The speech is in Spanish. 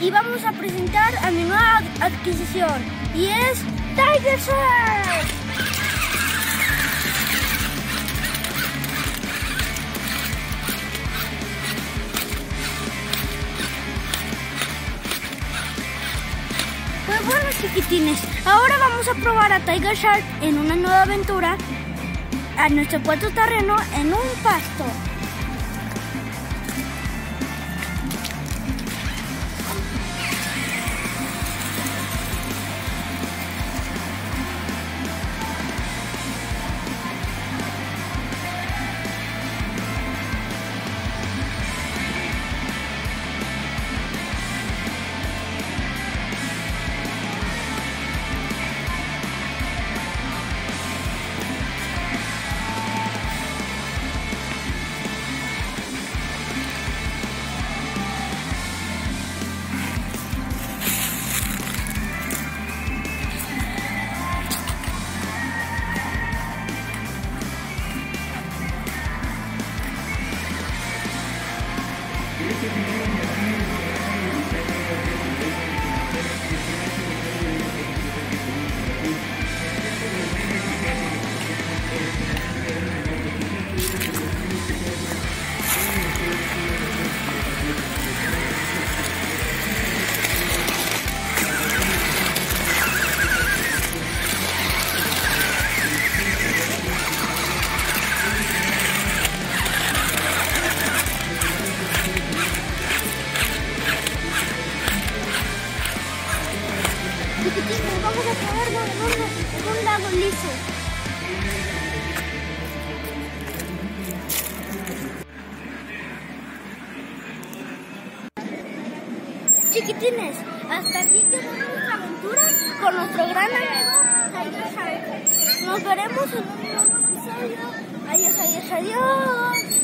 y vamos a presentar a mi nueva adquisición y es Tiger Shark. Pues bueno, chiquitines, ahora vamos a probar a Tiger Shark en una nueva aventura a nuestro puerto terreno en un pasto. Vamos a probarlo en un lago liso. Chiquitines, hasta aquí quedó nuestra aventura con nuestro gran amigo Tiger Shark. Nos veremos en un nuevo episodio. Adiós, adiós, adiós.